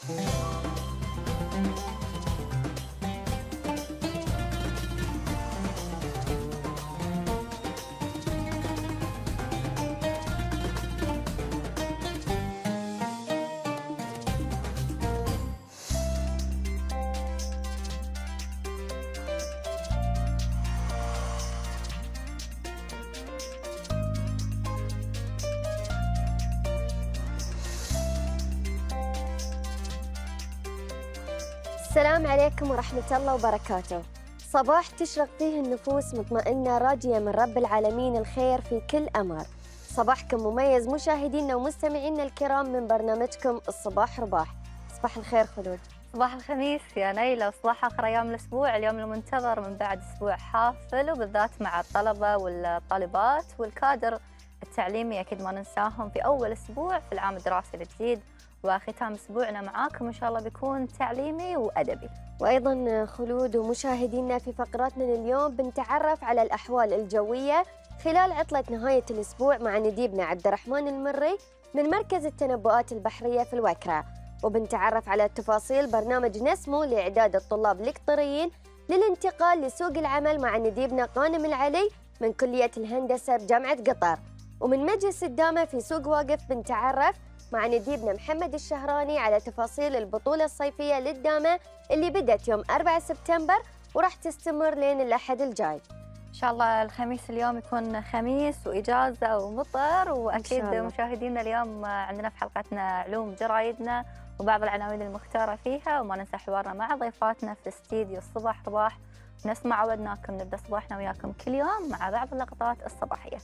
السلام عليكم ورحمة الله وبركاته. صباح تشرق فيه النفوس مطمئنة راجية من رب العالمين الخير في كل أمر. صباحكم مميز مشاهدينا ومستمعينا الكرام من برنامجكم الصباح رباح. صباح الخير خلود. صباح الخميس يا نيلة، وصباح آخر أيام الأسبوع، اليوم المنتظر من بعد أسبوع حافل، وبالذات مع الطلبة والطالبات والكادر التعليمي أكيد ما ننساهم في أول أسبوع في العام الدراسي الجديد، وختام أسبوعنا معاكم إن شاء الله بيكون تعليمي وأدبي. وأيضا خلود ومشاهدينا في فقراتنا اليوم بنتعرف على الأحوال الجوية خلال عطلة نهاية الأسبوع مع نديبنا عبد الرحمن المري من مركز التنبؤات البحرية في الوكرة، وبنتعرف على تفاصيل برنامج نسمو لإعداد الطلاب القطريين للانتقال لسوق العمل مع نديبنا قانم العلي من كلية الهندسة بجامعة قطر. ومن مجلس الدامة في سوق واقف بنتعرف مع نديبنا محمد الشهراني على تفاصيل البطولة الصيفية للدامة اللي بدأت يوم 4 سبتمبر وراح تستمر لين الأحد الجاي. إن شاء الله الخميس اليوم يكون خميس وإجازة ومطر، وأكيد مشاهدينا اليوم عندنا في حلقتنا علوم جرايدنا وبعض العناوين المختارة فيها، وما ننسى حوارنا مع ضيفاتنا في الاستديو الصباح رباح. نفس ما عودناكم نبدأ صباحنا وياكم كل يوم مع بعض اللقطات الصباحية.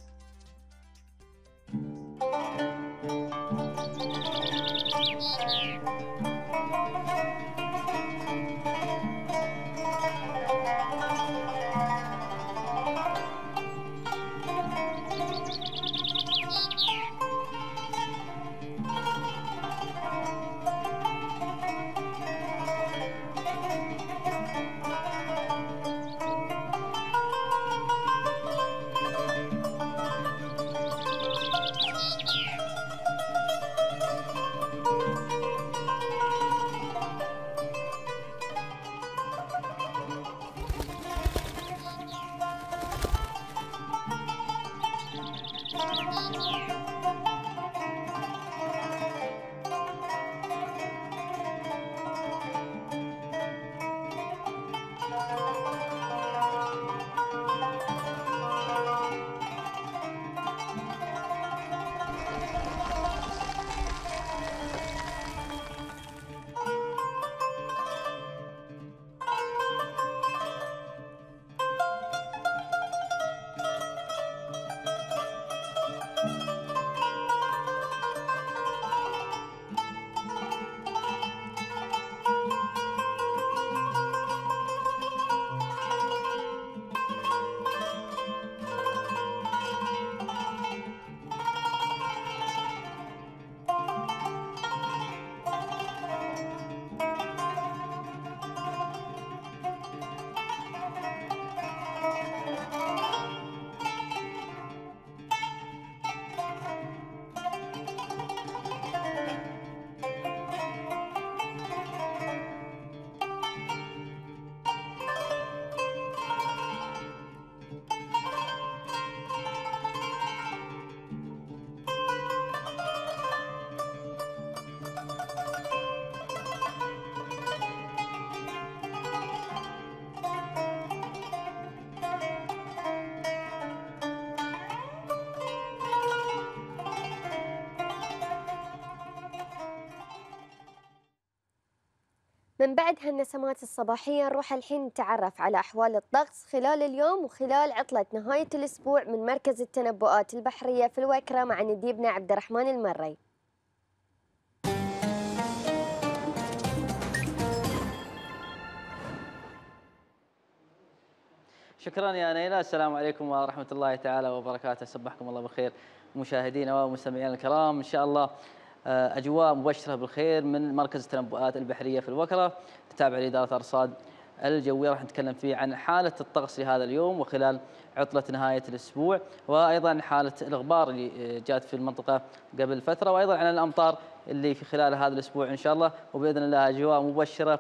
من بعد هالنسمات الصباحية نروح الحين نتعرف على أحوال الطقس خلال اليوم وخلال عطلة نهاية الأسبوع من مركز التنبؤات البحرية في الوكرة مع نديبنا عبد الرحمن المري. شكرا يا نيلة. السلام عليكم ورحمة الله تعالى وبركاته. صبحكم الله بالخير مشاهدينا ومستمعينا الكرام. إن شاء الله أجواء مبشرة بالخير من مركز التنبؤات البحرية في الوكرة، تتابع لإدارة أرصاد الجوية راح نتكلم فيه عن حالة الطقس لهذا اليوم وخلال عطلة نهاية الأسبوع، وأيضا حالة الغبار اللي جات في المنطقة قبل فترة، وأيضا عن الأمطار اللي في خلال هذا الأسبوع إن شاء الله، وبإذن الله أجواء مبشرة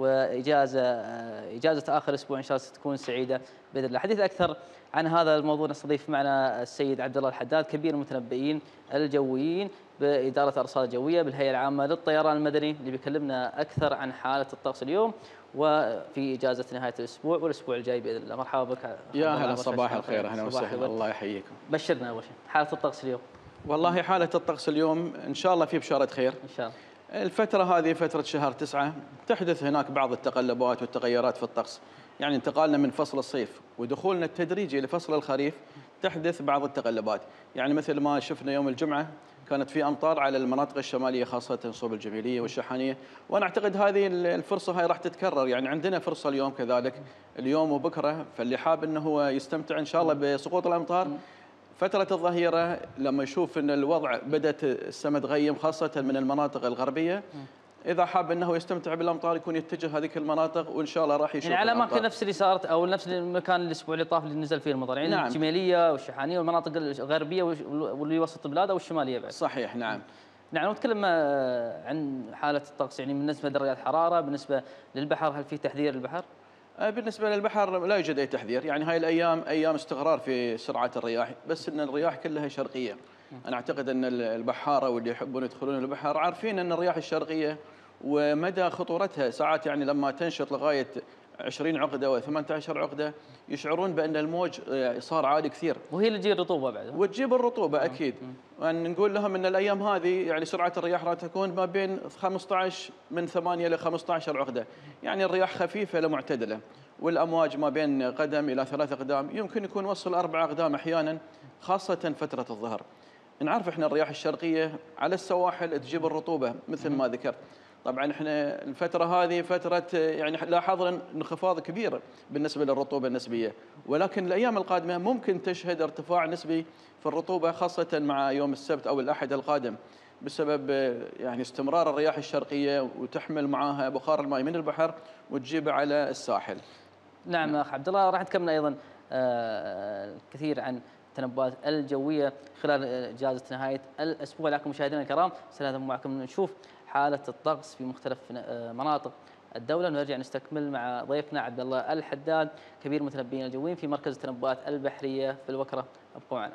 إجازة آخر أسبوع إن شاء الله ستكون سعيدة بإذن الله. حديث أكثر عن هذا الموضوع نستضيف معنا السيد عبد الله الحداد كبير المتنبئين الجويين بإدارة الأرصاد الجوية بالهيئة العامة للطيران المدني، اللي بيكلمنا أكثر عن حالة الطقس اليوم وفي إجازة نهاية الأسبوع والأسبوع الجاي بإذن الله. مرحبا بك. يا هلا، صباح الخير، أهلا وسهلا، الله يحييكم. بشرنا أول شيء حالة الطقس اليوم. والله حالة الطقس اليوم إن شاء الله في بشارة خير إن شاء الله. الفترة هذه فترة شهر 9 تحدث هناك بعض التقلبات والتغيرات في الطقس، يعني انتقالنا من فصل الصيف ودخولنا التدريجي لفصل الخريف تحدث بعض التقلبات، يعني مثل ما شفنا يوم الجمعة كانت في أمطار على المناطق الشمالية خاصة صوب الجبيلية والشحانية، وأنا أعتقد هذه الفرصة هاي راح تتكرر، يعني عندنا فرصة اليوم كذلك اليوم وبكرة، فاللي حاب أنه هو يستمتع إن شاء الله بسقوط الأمطار فترة الظهيرة لما يشوف أن الوضع بدأت السماء تغيم خاصة من المناطق الغربية، إذا حاب أنه يستمتع بالأمطار يكون يتجه هذه المناطق وإن شاء الله راح يشوف يعني على الأمطار. أماكن نفس اللي صارت أو نفس المكان الأسبوع اللي طاف اللي نزل فيه المطر، يعني نعم. الجميلية والشحانية والمناطق الغربية واللي وسط البلاد أو الشمالية بعد. صحيح نعم. نعم. نتكلم عن حالة الطقس، يعني بالنسبة لدرجات حرارة، بالنسبة للبحر هل في تحذير للبحر؟ بالنسبة للبحر لا يوجد أي تحذير، يعني هاي الأيام أيام استقرار في سرعة الرياح، بس أن الرياح كلها شرقية. أنا أعتقد أن البحارة واللي يحبون يدخلون البحر عارفين أن الرياح الشرقية ومدى خطورتها، ساعات يعني لما تنشط لغاية 20 عقدة و18 عقدة يشعرون بأن الموج صار عالي كثير، وهي اللي تجيب الرطوبة بعد. وتجيب الرطوبة أكيد. نقول لهم أن الأيام هذه يعني سرعة الرياح راح تكون ما بين 15 من 8 إلى 15 عقدة، يعني الرياح خفيفة لمعتدلة، والأمواج ما بين قدم إلى 3 أقدام، يمكن يكون وصل 4 أقدام أحيانا خاصة فترة الظهر. نعرف إحنا الرياح الشرقية على السواحل تجيب الرطوبة مثل ما ذكرت. طبعا احنا الفترة هذه فترة يعني لاحظنا انخفاض كبير بالنسبة للرطوبة النسبية، ولكن الأيام القادمة ممكن تشهد ارتفاع نسبي في الرطوبة خاصة مع يوم السبت أو الأحد القادم، بسبب يعني استمرار الرياح الشرقية وتحمل معها بخار الماء من البحر وتجيبه على الساحل. نعم أخ عبد الله، راح نتكلم أيضا الكثير عن التنبؤات الجوية خلال إجازة نهاية الأسبوع. لكن مشاهدينا الكرام سنذهب معكم نشوف حالة الطقس في مختلف مناطق الدولة، ونرجع نستكمل مع ضيفنا عبد الله الحداد كبير متنبئين الجويين في مركز التنبؤات البحرية في الوكرة. ابقوا معنا.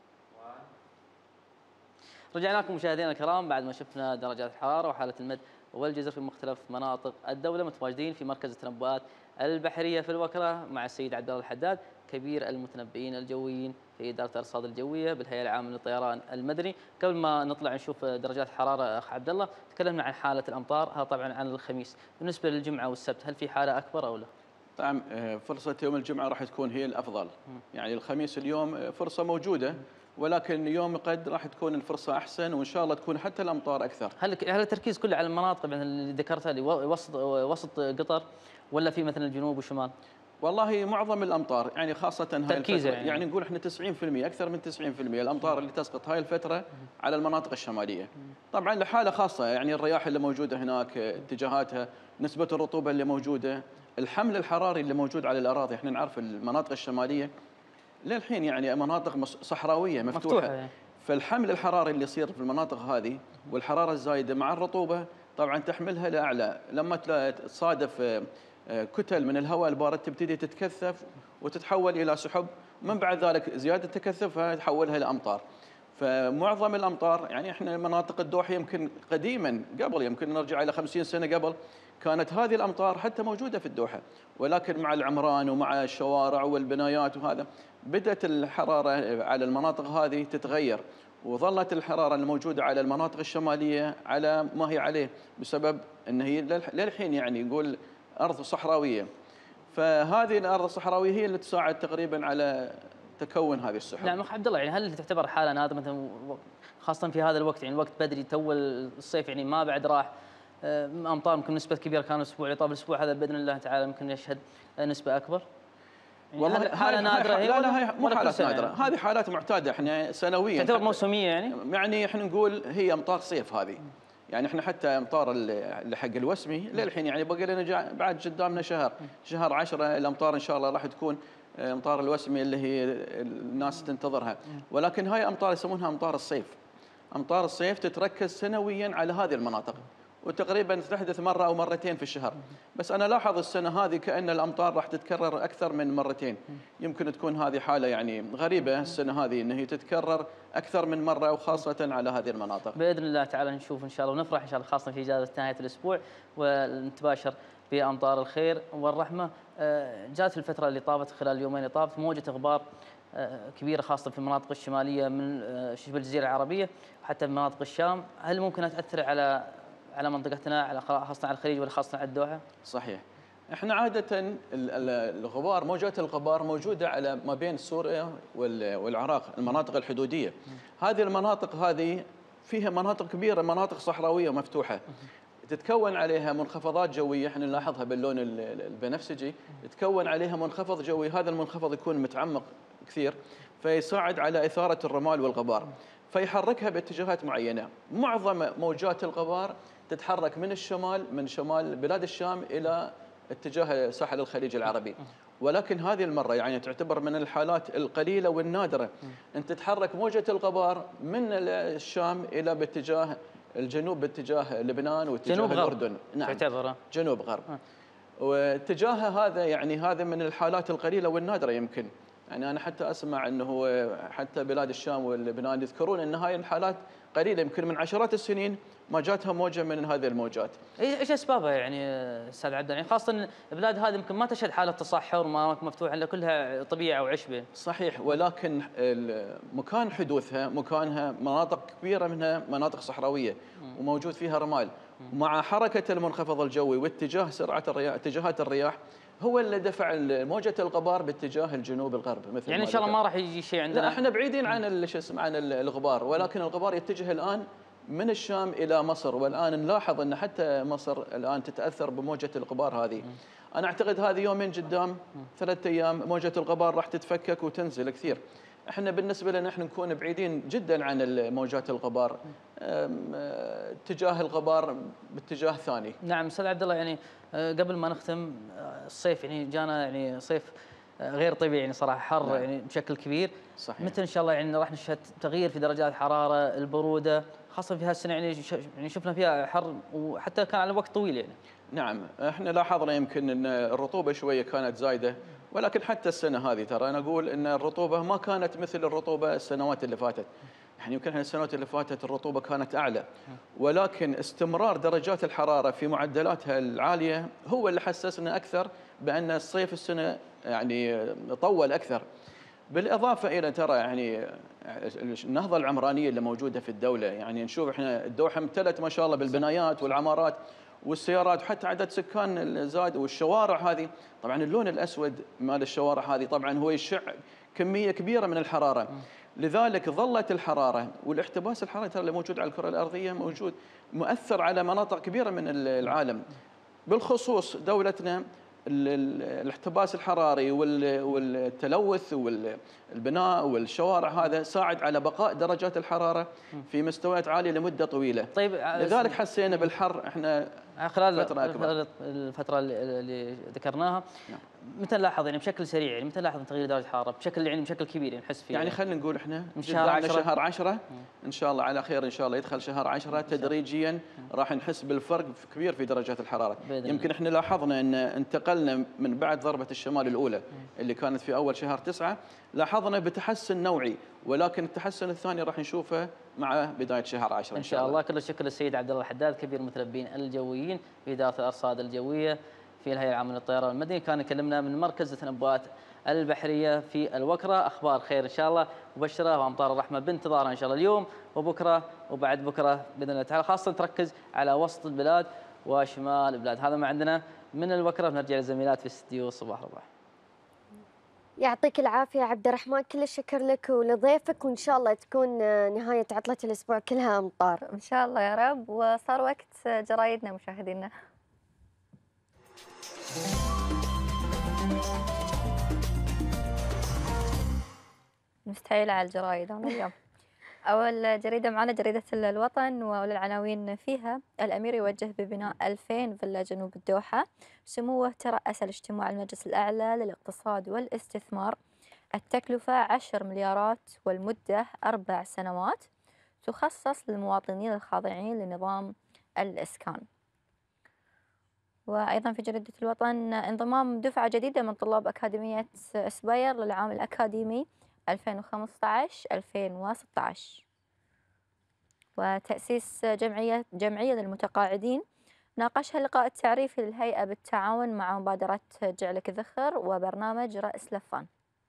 رجعنا لكم مشاهدينا الكرام بعد ما شفنا درجات الحرارة وحالة والجزر في مختلف مناطق الدولة. متواجدين في مركز التنبؤات البحرية في الوكرة مع السيد عبد الله الحداد كبير المتنبئين الجويين في إدارة الأرصاد الجوية بالهيئة العامة للطيران المدني. قبل ما نطلع نشوف درجات الحرارة أخ عبد الله، تكلمنا عن حالة الأمطار، هذا طبعا عن الخميس. بالنسبة للجمعة والسبت هل في حالة أكبر أو لا؟ طبعا فرصة يوم الجمعة راح تكون هي الأفضل. يعني الخميس اليوم فرصة موجودة، ولكن يوم قد راح تكون الفرصة أحسن، وإن شاء الله تكون حتى الأمطار أكثر. هل التركيز كله على المناطق اللي ذكرتها اللي وسط قطر، ولا في مثلا الجنوب والشمال؟ والله معظم الامطار يعني خاصه هاي تركيزه الفتره يعني نقول احنا 90% اكثر من 90% الامطار اللي تسقط هاي الفتره على المناطق الشماليه. طبعا لحاله خاصه يعني الرياح اللي موجوده هناك، اتجاهاتها، نسبه الرطوبه اللي موجوده، الحمل الحراري اللي موجود على الاراضي. احنا نعرف المناطق الشماليه للحين يعني مناطق صحراويه مفتوحه يعني. فالحمل الحراري اللي يصير في المناطق هذه والحراره الزايده مع الرطوبه طبعا تحملها لاعلى. لما تصادف كتل من الهواء البارد تبتدي تتكثف وتتحول الى سحب، من بعد ذلك زياده تكثفها تحولها الى امطار. فمعظم الامطار يعني احنا مناطق الدوحه يمكن قديما قبل، يمكن نرجع الى 50 سنه قبل، كانت هذه الامطار حتى موجوده في الدوحه، ولكن مع العمران ومع الشوارع والبنايات وهذا بدات الحراره على المناطق هذه تتغير، وظلت الحراره الموجوده على المناطق الشماليه على ما هي عليه بسبب ان هي للحين يعني يقول ارض صحراويه. فهذه الارض الصحراويه هي اللي تساعد تقريبا على تكون هذه السحب. نعم اخ عبد الله، يعني هل تعتبر حاله نادره مثلا خاصه في هذا الوقت، يعني الوقت بدري تو الصيف يعني ما بعد راح، امطار يمكن نسبه كبيره كان الاسبوع اللي طاف، الاسبوع هذا باذن الله تعالى يمكن يشهد نسبه اكبر؟ يعني والله حاله نادره هي؟ لا هي مو حالات نادره، يعني. هذه حالات معتاده احنا سنويا. تعتبر موسميه يعني؟ يعني احنا نقول هي امطار صيف هذه. يعني احنا حتى امطار اللي حق الوسمي للحين يعني باقي لنا بعد قدامنا شهر 10 الامطار ان شاء الله راح تكون امطار الوسمي اللي هي الناس تنتظرها، ولكن هاي امطار يسمونها امطار الصيف. امطار الصيف تتركز سنويا على هذه المناطق وتقريبا تحدث مره او مرتين في الشهر، بس انا لاحظ السنه هذه كأن الامطار راح تتكرر اكثر من مرتين. يمكن تكون هذه حاله يعني غريبه السنه هذه ان هي تتكرر اكثر من مره وخاصه على هذه المناطق. باذن الله تعالى نشوف ان شاء الله ونفرح ان شاء الله خاصه في اجازه نهايه الاسبوع ونتباشر بامطار الخير والرحمه. جاءت الفتره اللي طافت خلال اليومين اللي طافت موجه غبار كبيره خاصه في المناطق الشماليه من شبه الجزيره العربيه وحتى في مناطق الشام، هل ممكن تاثر على منطقتنا، على خاصه على الخليج ولا خاصه على الدوحه؟ صحيح. احنا عاده الغبار، موجات الغبار موجوده على ما بين سوريا والعراق، المناطق الحدوديه. هذه المناطق هذه فيها مناطق كبيره، مناطق صحراويه مفتوحه، تتكون عليها منخفضات جويه، احنا نلاحظها باللون البنفسجي، تتكون عليها منخفض جوي، هذا المنخفض يكون متعمق كثير فيساعد على اثاره الرمال والغبار، فيحركها باتجاهات معينه. معظم موجات الغبار تتحرك من الشمال، من شمال بلاد الشام الى اتجاه ساحل الخليج العربي، ولكن هذه المره يعني تعتبر من الحالات القليله والنادره ان تتحرك موجه الغبار من الشام الى باتجاه الجنوب، باتجاه لبنان واتجاه الأردن. نعم تعتبره جنوب غرب. واتجاهها هذا يعني هذا من الحالات القليلة والنادرة. يمكن يعني أنا حتى أسمع أنه حتى بلاد الشام ولبنان يذكرون أن هاي الحالات قليلة، يمكن من عشرات السنين ما جاتها موجة من هذه الموجات. ايش اسبابها يعني استاذ عبد الله؟ يعني خاصه البلاد هذه يمكن ما تشهد حاله تصحر وما مفتوحه الا كلها طبيعه وعشبه. صحيح، ولكن مكان حدوثها مكانها مناطق كبيره منها مناطق صحراويه وموجود فيها رمال، ومع حركه المنخفض الجوي واتجاه سرعه الرياح، اتجاهات الرياح هو اللي دفع موجه الغبار باتجاه الجنوب الغرب. مثل يعني ان شاء الله ما راح يجي شيء عندنا. لا احنا بعيدين عن شو اسمه عن الغبار، ولكن الغبار يتجه الان من الشام إلى مصر، والآن نلاحظ أن حتى مصر الآن تتأثر بموجة الغبار هذه. أنا أعتقد هذه يومين قدام 3 أيام موجة الغبار راح تتفكك وتنزل كثير. احنا بالنسبة لنا احنا نكون بعيدين جدا عن موجات الغبار، اتجاه الغبار باتجاه ثاني. نعم استاذ عبد الله، يعني قبل ما نختم، الصيف يعني جانا يعني صيف غير طبيعي يعني صراحه، حر نعم. يعني بشكل كبير. صحيح. متى ان شاء الله يعني راح نشهد تغيير في درجات الحراره، البروده، خاصه في هالسنه يعني شفنا فيها حر وحتى كان على وقت طويل يعني. نعم، احنا لاحظنا يمكن ان الرطوبه شويه كانت زايده، ولكن حتى السنه هذه ترى انا اقول ان الرطوبه ما كانت مثل الرطوبه السنوات اللي فاتت. يعني يمكن احنا السنوات اللي فاتت الرطوبة كانت أعلى، ولكن استمرار درجات الحرارة في معدلاتها العالية هو اللي حسسنا أكثر بأن الصيف السنة يعني طول أكثر. بالإضافة إلى ترى يعني النهضة العمرانية اللي موجودة في الدولة، يعني نشوف احنا الدوحة امتلت ما شاء الله بالبنايات والعمارات والسيارات، وحتى عدد سكان زاد، والشوارع هذه طبعا اللون الأسود مال الشوارع هذه طبعا هو يشع كمية كبيرة من الحرارة. لذلك ظلت الحرارة والاحتباس الحراري ترى اللي موجود على الكرة الأرضية موجود مؤثر على مناطق كبيرة من العالم، بالخصوص دولتنا. الاحتباس الحراري والتلوث والبناء والشوارع هذا ساعد على بقاء درجات الحرارة في مستويات عالية لمدة طويلة. طيب لذلك حسينا بالحر احنا خلال فترة أكبر. الفترة اللي ذكرناها. متى نلاحظ يعني بشكل سريع، يعني متى نلاحظ تغيير درجة الحرارة بشكل يعني بشكل كبير يعني نحس فيه؟ يعني خلينا نقول احنا من شهر 10 ان شاء الله على خير، ان شاء الله يدخل شهر 10 تدريجيا راح نحس بالفرق كبير في درجات الحرارة. يمكن احنا لاحظنا ان انتقلنا من بعد ضربة الشمال الأولى اللي كانت في أول شهر 9، لاحظنا بتحسن نوعي، ولكن التحسن الثاني راح نشوفه مع بداية شهر 10 إن شاء الله. كل الشكر للسيد عبد الله الحداد كبير متنبين الجويين في إدارة الأرصاد الجوية في الهيئة العامة للطيران المدني. كان يكلمنا من مركز التنبؤات البحرية في الوكرة. أخبار خير إن شاء الله مبشرة وأمطار الرحمة بانتظارها إن شاء الله اليوم وبكرة وبعد بكرة بإذن الله تعالى، خاصة تركز على وسط البلاد وشمال البلاد. هذا ما عندنا من الوكرة. بنرجع للزميلات في الاستديو. صباح رباح. يعطيك العافية عبد الرحمن، كل الشكر لك ولضيفك، وإن شاء الله تكون نهاية عطلة الأسبوع كلها أمطار إن شاء الله يا رب. وصار وقت جرايدنا مشاهدينا. مستحيلة على الجرايد أنا اليوم. أول جريدة معنا جريدة الوطن، والعناوين فيها: الأمير يوجه ببناء 2000 فيلا جنوب الدوحة، سموه ترأس الاجتماع المجلس الأعلى للاقتصاد والاستثمار، التكلفة 10 مليارات والمدة 4 سنوات، تخصص للمواطنين الخاضعين لنظام الإسكان. وأيضا في جريدة الوطن: انضمام دفعة جديدة من طلاب أكاديمية سباير للعام الأكاديمي 2015-2016، وتأسيس جمعية للمتقاعدين، ناقشها اللقاء التعريفي للهيئة بالتعاون مع مبادرة جعلك ذخر وبرنامج رأس لفان.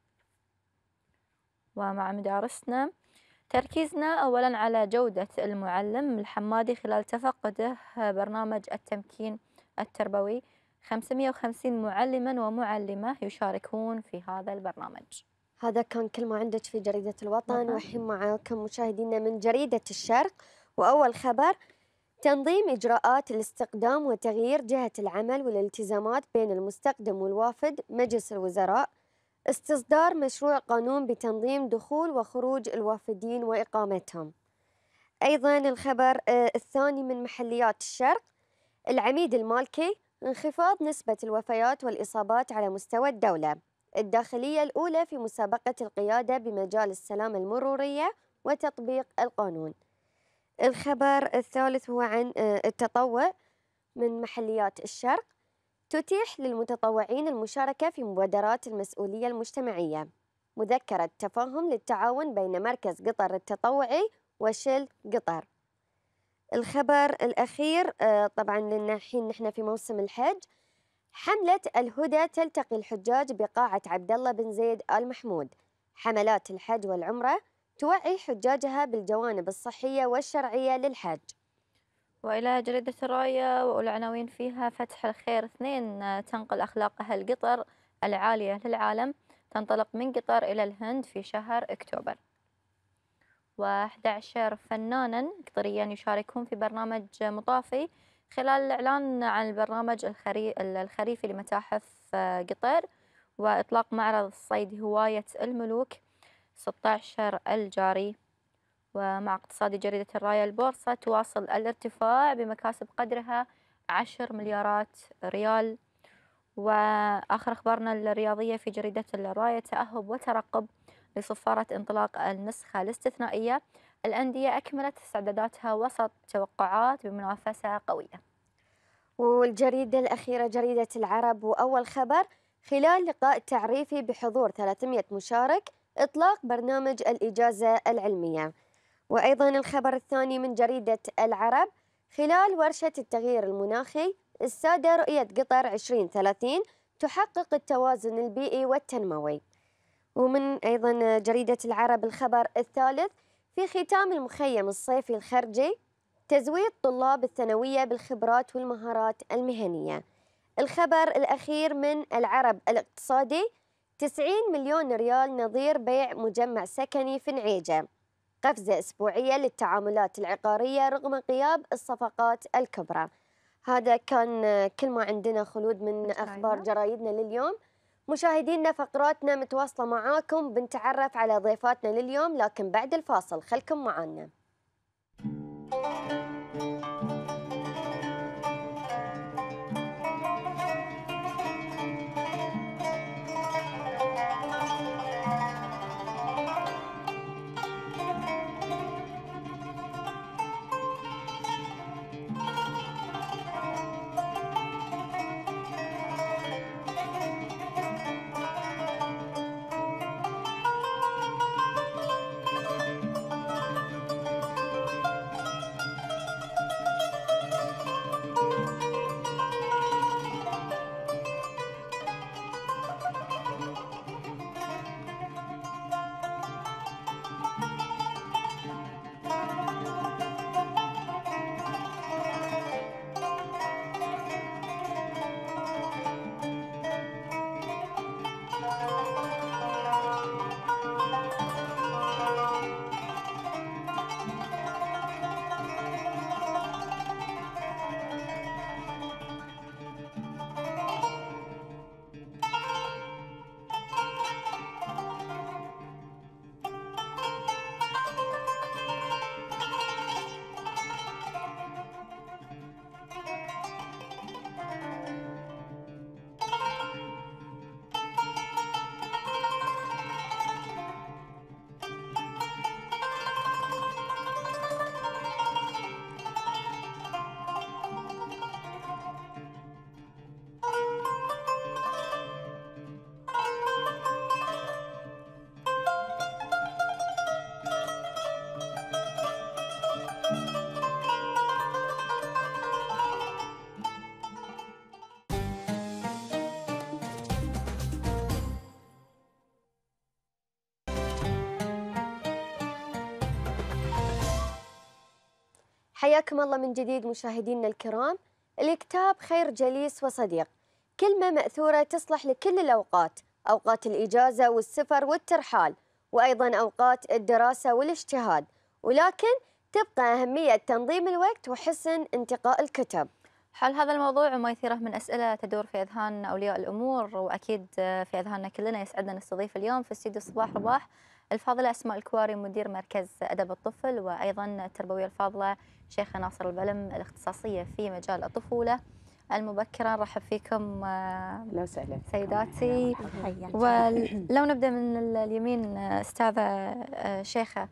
ومع مدارسنا: تركيزنا أولا على جودة المعلم الحمادي خلال تفقده برنامج التمكين التربوي، 550 معلما ومعلمة يشاركون في هذا البرنامج. هذا كان كل ما عندك في جريدة الوطن. والحين معكم مشاهدينا من جريدة الشرق، وأول خبر: تنظيم إجراءات الاستقدام وتغيير جهة العمل والالتزامات بين المستقدم والوافد مجلس الوزراء، استصدار مشروع قانون بتنظيم دخول وخروج الوافدين وإقامتهم. أيضا الخبر الثاني من محليات الشرق: العميد المالكي، انخفاض نسبة الوفيات والإصابات على مستوى الدولة، الداخلية الأولى في مسابقة القيادة بمجال السلامة المرورية وتطبيق القانون. الخبر الثالث هو عن التطوع من محليات الشرق: تتيح للمتطوعين المشاركة في مبادرات المسؤولية المجتمعية، مذكرة تفاهم للتعاون بين مركز قطر التطوعي وشل قطر. الخبر الأخير طبعا لأن الحين نحن في موسم الحج: حملة الهدى تلتقي الحجاج بقاعة عبد الله بن زيد آل محمود، حملات الحج والعمرة توعي حجاجها بالجوانب الصحية والشرعية للحج. وإلى جريدة الراية والعناوين فيها: فتح الخير 2 تنقل أخلاق أهل قطر العالية للعالم، تنطلق من قطر إلى الهند في شهر أكتوبر. و11 فنانا قطريا يشاركون في برنامج مطافي خلال الإعلان عن البرنامج الخريفي لمتاحف قطر، وإطلاق معرض الصيد هواية الملوك 16 الجاري. ومع اقتصاد جريدة الراية: البورصة تواصل الارتفاع بمكاسب قدرها 10 مليارات ريال. وآخر أخبارنا الرياضية في جريدة الراية: تأهب وترقب لصفارة انطلاق النسخة الاستثنائية، الأندية أكملت استعداداتها وسط توقعات بمنافسة قوية. والجريدة الأخيرة جريدة العرب، وأول خبر: خلال لقاء تعريفي بحضور 300 مشارك، إطلاق برنامج الإجازة العلمية. وأيضا الخبر الثاني من جريدة العرب: خلال ورشة التغيير المناخي السادة رؤية قطر 2030 تحقق التوازن البيئي والتنموي. ومن أيضا جريدة العرب الخبر الثالث: في ختام المخيم الصيفي الخرجي تزويد طلاب الثانوية بالخبرات والمهارات المهنية. الخبر الأخير من العرب الاقتصادي: 90 مليون ريال نظير بيع مجمع سكني في نعيجة. قفزة أسبوعية للتعاملات العقارية رغم غياب الصفقات الكبرى. هذا كان كل ما عندنا خلود من أخبار جرايدنا لليوم. مشاهدينا فقراتنا متواصلة معاكم، بنتعرف على ضيفاتنا لليوم لكن بعد الفاصل، خلكم معنا. حياكم الله من جديد مشاهدينا الكرام. الكتاب خير جليس وصديق، كلمة مأثورة تصلح لكل الأوقات، أوقات الإجازة والسفر والترحال، وأيضا أوقات الدراسة والاجتهاد، ولكن تبقى أهمية تنظيم الوقت وحسن انتقاء الكتب. حول هذا الموضوع وما يثيره من أسئلة تدور في أذهان أولياء الأمور وأكيد في أذهاننا كلنا، يسعدنا نستضيف اليوم في استديو صباح رباح الفاضلة أسماء الكواري، مدير مركز أدب الطفل، وأيضا التربوية الفاضلة شيخة ناصر البلم، الاختصاصية في مجال الطفولة المبكرة. نرحب فيكم لو سهلا سيداتي. ولو نبدأ من اليمين أستاذة شيخة،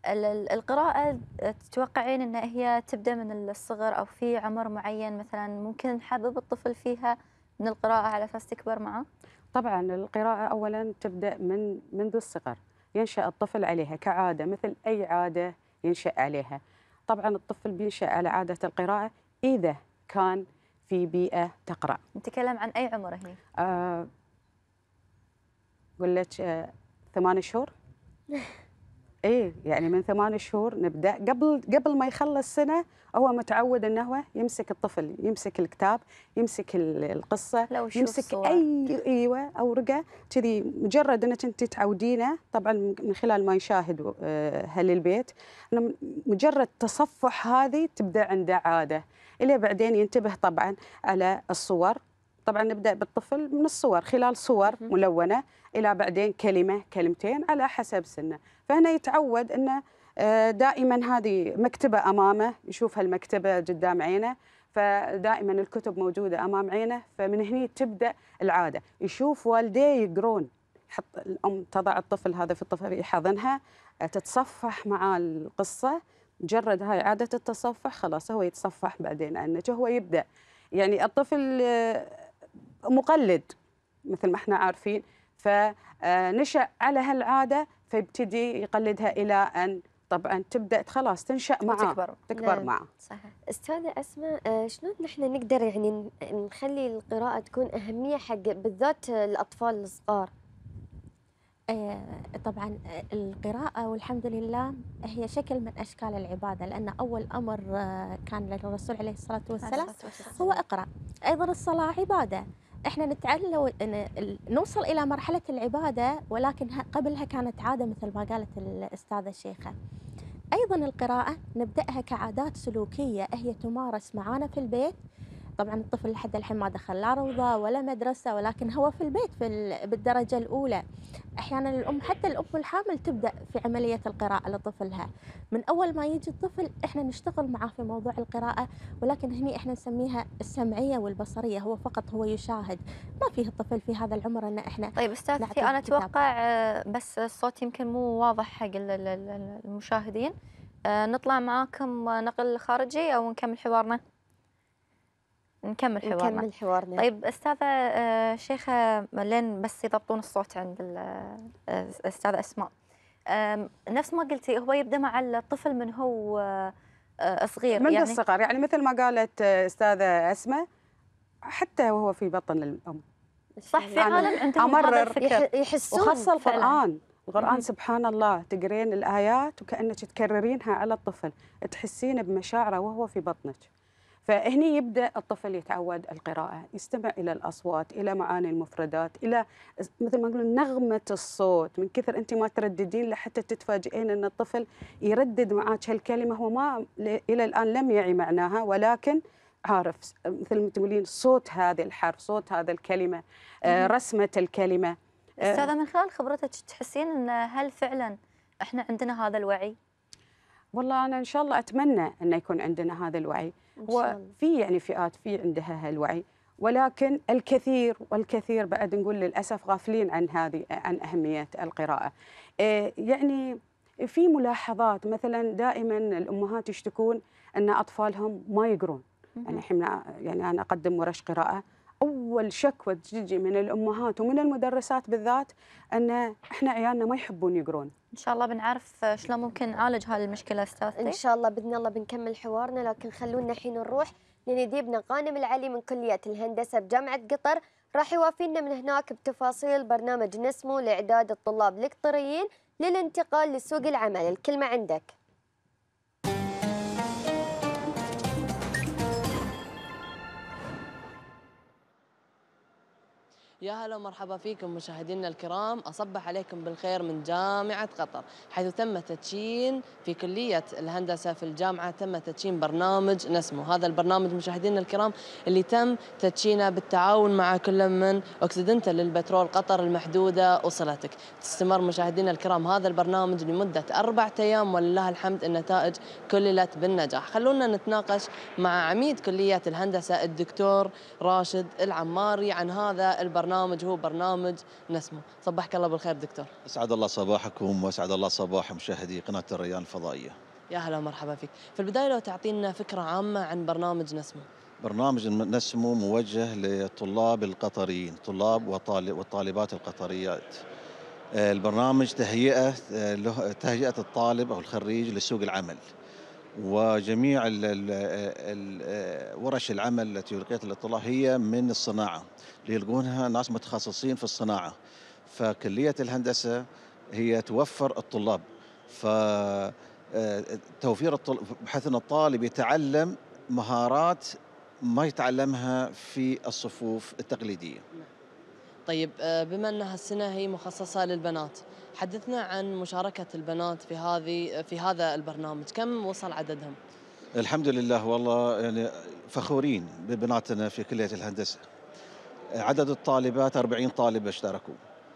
القراءة تتوقعين أن هي تبدأ من الصغر أو في عمر معين مثلا ممكن حابب الطفل فيها من القراءة على أساس تكبر معه؟ طبعا القراءة أولا تبدأ منذ الصغر، ينشأ الطفل عليها كعادة مثل أي عادة ينشأ عليها. طبعا الطفل بينشأ على عادة القراءة إذا كان في بيئة تقرأ. نتكلم عن أي عمر هنا؟ أقول لك 8 شهور. ايه يعني من 8 شهور نبدا، قبل ما يخلص سنه هو متعود انه هو يمسك الطفل، يمسك الكتاب، يمسك القصه، يمسك ايوه اوراقه كذي. مجرد انك انت تعودينه، طبعا من خلال ما يشاهد اهل البيت، انه مجرد تصفح هذه تبدا عنده عاده، الى بعدين ينتبه طبعا على الصور. طبعا نبدا بالطفل من الصور، خلال صور ملونه الى بعدين كلمه كلمتين على حسب سنه. فهنا يتعود انه دائما هذه مكتبه امامه، يشوف هالمكتبه قدام عينه، فدائما الكتب موجوده امام عينه. فمن هنا تبدا العاده، يشوف والديه يقرون، حط الام تضع الطفل هذا في حضنها، تتصفح مع القصه. مجرد هاي عاده التصفح خلاص هو يتصفح بعدين عنه، هو يبدا يعني الطفل مقلد مثل ما احنا عارفين، فنشأ على هالعادة فيبتدي يقلدها إلى أن طبعا تبدا خلاص تنشا معاه، تكبر نعم. معاه. صحيح. أستاذة أسماء، شلون نحن نقدر يعني نخلي القراءة تكون أهمية حق بالذات الأطفال الصغار؟ طبعا القراءة والحمد لله هي شكل من أشكال العبادة، لأن أول أمر كان للرسول عليه الصلاة والسلام هو اقرأ. أيضا الصلاة عبادة، احنا نتعلم نوصل إلى مرحلة العبادة، ولكن قبلها كانت عادة مثل ما قالت الأستاذة الشيخة. أيضا القراءة نبدأها كعادات سلوكية هي تمارس معانا في البيت. طبعا الطفل لحد الحين ما دخل لا روضة ولا مدرسة، ولكن هو في البيت بالدرجة الأولى. أحيانا الأم، حتى الأم الحامل، تبدأ في عملية القراءة لطفلها. من أول ما يجي الطفل إحنا نشتغل معاه في موضوع القراءة، ولكن هني إحنا نسميها السمعية والبصرية، هو فقط هو يشاهد. ما فيه الطفل في هذا العمر أن إحنا طيب أستاذتي، أنا أتوقع بس الصوت يمكن مو واضح حق المشاهدين. نطلع معاكم نقل خارجي أو نكمل حوارنا؟ نكمل حوارنا. طيب أستاذة شيخة، لين بس يضبطون الصوت عند الأستاذة أسماء. نفس ما قلتي، هو يبدأ مع الطفل من هو صغير، من يعني الصغر، يعني مثل ما قالت أستاذة أسماء، حتى وهو في بطن الأم. صح، في عالم عندهم هذا الفكر يحسون، وخاصة القرآن سبحان الله، تقرين الآيات وكأنك تكررينها على الطفل، تحسين بمشاعره وهو في بطنك. فهني يبدأ الطفل يتعود القراءة، يستمع إلى الأصوات، إلى معاني المفردات، إلى مثل ما نقول نغمة الصوت. من كثر أنت ما ترددين لحتى تتفاجئين أن الطفل يردد معك هالكلمة هو ما إلى الآن لم يعي معناها، ولكن عارف مثل ما تقولين صوت هذا الحرف، صوت هذا الكلمة، رسمة الكلمة. أستاذة، من خلال خبرتك تحسين أن هل فعلا إحنا عندنا هذا الوعي؟ والله أنا إن شاء الله أتمنى أن يكون عندنا هذا الوعي. وفي يعني فئات في عندها هالوعي، ولكن الكثير والكثير بعد نقول للأسف غافلين عن أهمية القراءة. يعني في ملاحظات، مثلا دائما الأمهات يشتكون أن أطفالهم ما يقرون. يعني احنا يعني أنا أقدم ورش قراءة، أول شكوى تجي من الأمهات ومن المدرسات بالذات أن إحنا عيالنا ما يحبون يقرون. إن شاء الله بنعرف شلون ممكن نعالج هذه المشكلة أستاذتي. إن شاء الله بإذن الله بنكمل حوارنا، لكن خلونا الحين نروح لنديبنا غانم العلي من كلية الهندسة بجامعة قطر، راح يوافينا من هناك بتفاصيل برنامج نسمو لإعداد الطلاب القطريين للانتقال لسوق العمل. الكلمة عندك. يا هلا ومرحبا فيكم مشاهدينا الكرام، أصبح عليكم بالخير من جامعة قطر، حيث تم تدشين في كلية الهندسة في الجامعة تم تدشين برنامج نسمو. هذا البرنامج مشاهدينا الكرام اللي تم تدشينه بالتعاون مع كل من أكسيدنتال للبترول قطر المحدودة وصلتك. تستمر مشاهدينا الكرام هذا البرنامج لمدة 4 أيام، ولله الحمد النتائج كللت بالنجاح. خلونا نتناقش مع عميد كلية الهندسة الدكتور راشد العماري عن هذا البرنامج، هو برنامج نسمو. صبحك الله بالخير دكتور. اسعد الله صباحكم واسعد الله صباح مشاهدي قناة الريان الفضائية. يا هلا ومرحبا فيك. في البداية لو تعطينا فكرة عامة عن برنامج نسمو. برنامج نسمو موجه للطلاب القطريين، طلاب والطالبات القطريات. البرنامج تهيئة الطالب أو الخريج لسوق العمل، وجميع ورش العمل التي ألقيت للطلاب هي من الصناعة، ليلقونها ناس متخصصين في الصناعة. فكلية الهندسة هي توفر الطلاب، فتوفير بحيث أن الطالب يتعلم مهارات ما يتعلمها في الصفوف التقليدية. طيب، بما أن هالسنة هي مخصصة للبنات، حدثنا عن مشاركة البنات في هذا البرنامج، كم وصل عددهم؟ الحمد لله، والله يعني فخورين ببناتنا في كلية الهندسة. عدد الطالبات 40 طالبة اشتركوا.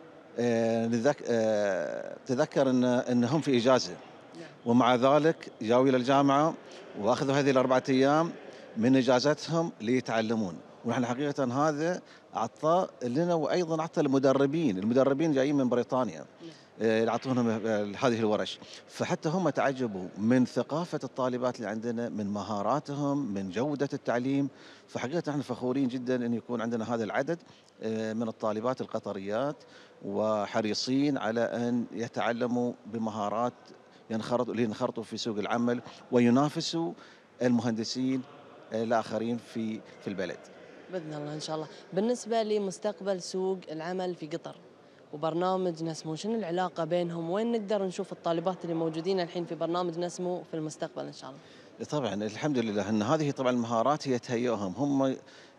تذكر أنهم في إجازة، ومع ذلك جاوا إلى الجامعة وأخذوا هذه ال4 أيام من إجازتهم ليتعلمون. ونحن حقيقة هذا أعطى لنا، وأيضا أعطى المدربين جايين من بريطانيا يعطونهم هذه الورش. فحتى هم تعجبوا من ثقافة الطالبات اللي عندنا، من مهاراتهم، من جودة التعليم. فحقيقة نحن فخورين جدا أن يكون عندنا هذا العدد من الطالبات القطريات، وحريصين على أن يتعلموا بمهارات لينخرطوا في سوق العمل وينافسوا المهندسين الآخرين في البلد. باذن الله ان شاء الله. بالنسبه لمستقبل سوق العمل في قطر وبرنامج نسمو، شنو العلاقه بينهم؟ وين نقدر نشوف الطالبات اللي موجودين الحين في برنامج نسمو في المستقبل ان شاء الله؟ طبعا الحمد لله ان هذه طبعا المهارات هي تهيئهم هم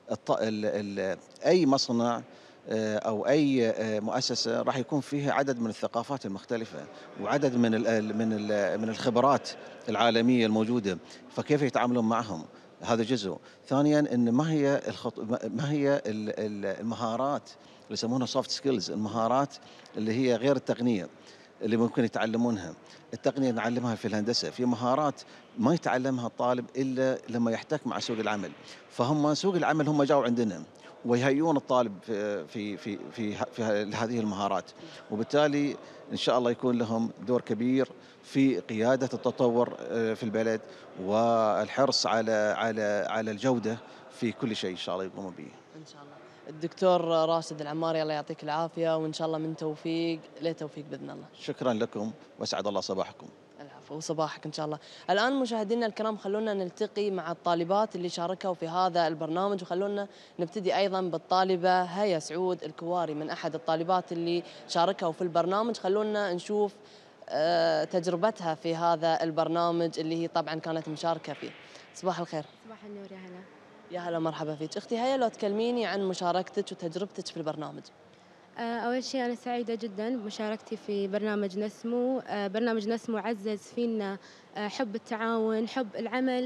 اي مصنع او اي مؤسسه راح يكون فيها عدد من الثقافات المختلفه وعدد من الخبرات العالميه الموجوده، فكيف يتعاملون معهم؟ هذا جزء. ثانيا ان ما هي المهارات اللي يسمونها سوفت سكيلز، المهارات اللي هي غير التقنيه اللي ممكن يتعلمونها. التقنيه نعلمها في الهندسه، في مهارات ما يتعلمها الطالب الا لما يحتك مع سوق العمل، فهم سوق العمل هم جاوا عندنا ويهيئون الطالب في هذه المهارات، وبالتالي ان شاء الله يكون لهم دور كبير في قياده التطور في البلد والحرص على الجوده في كل شيء ان شاء الله يقوموا به. ان شاء الله. الدكتور راشد العماري الله يعطيك العافيه، وان شاء الله من توفيق لتوفيق باذن الله. شكرا لكم واسعد الله صباحكم. العفو وصباحك ان شاء الله. الان مشاهدينا الكرام خلونا نلتقي مع الطالبات اللي شاركوا في هذا البرنامج، وخلونا نبتدي ايضا بالطالبه هيا سعود الكواري من احد الطالبات اللي شاركوا في البرنامج. خلونا نشوف تجربتها في هذا البرنامج اللي هي طبعا كانت مشاركه فيه. صباح الخير. صباح النور، يا هلا. يا هلا مرحبا فيك. اختي هيا لو تكلميني عن مشاركتك وتجربتك في البرنامج. أول شيء أنا سعيدة جدا بمشاركتي في برنامج نسمو. برنامج نسمو عزز فينا حب التعاون، حب العمل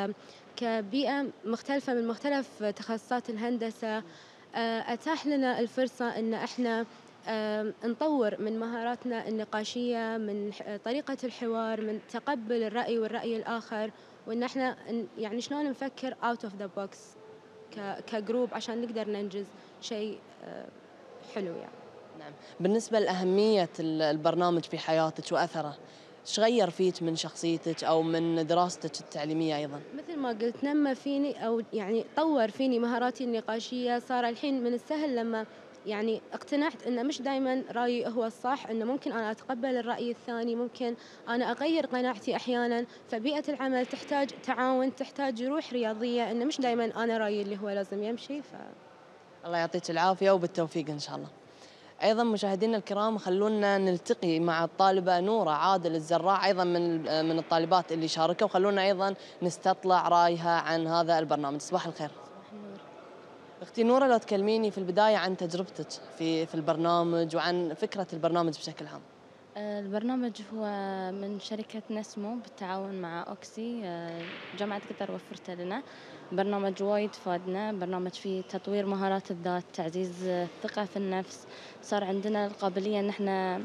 كبيئة مختلفة من مختلف تخصصات الهندسة. أتاح لنا الفرصة أن احنا نطور من مهاراتنا النقاشية، من طريقة الحوار، من تقبل الرأي والرأي الآخر، وأن احنا يعني شلون نفكر out of the box كجروب عشان نقدر ننجز شيء حلو يعني. نعم. بالنسبة لأهمية البرنامج في حياتك وأثره، ايش غير فيك من شخصيتك أو من دراستك التعليمية أيضا؟ مثل ما قلت نمى فيني أو يعني طور فيني مهاراتي النقاشية. صار الحين من السهل لما يعني اقتنعت أنه مش دايما رأيي هو الصح، أنه ممكن أنا أتقبل الرأي الثاني، ممكن أنا أغير قناعتي أحيانا. فبيئة العمل تحتاج تعاون، تحتاج روح رياضية، أنه مش دايما أنا رأيي اللي هو لازم يمشي. الله يعطيك العافية وبالتوفيق إن شاء الله. أيضا مشاهدينا الكرام خلونا نلتقي مع الطالبة نورة عادل الزراع أيضا من الطالبات اللي شاركوا، وخلونا أيضا نستطلع رأيها عن هذا البرنامج. صباح الخير. صباح النور. أختي نورة لو تكلميني في البداية عن تجربتك في البرنامج وعن فكرة البرنامج بشكل عام. البرنامج هو من شركة نسمو بالتعاون مع أوكسي. جامعة قطر وفرته لنا. برنامج وايد فادنا، برنامج فيه تطوير مهارات الذات، تعزيز الثقة في النفس. صار عندنا القابلية ان احنا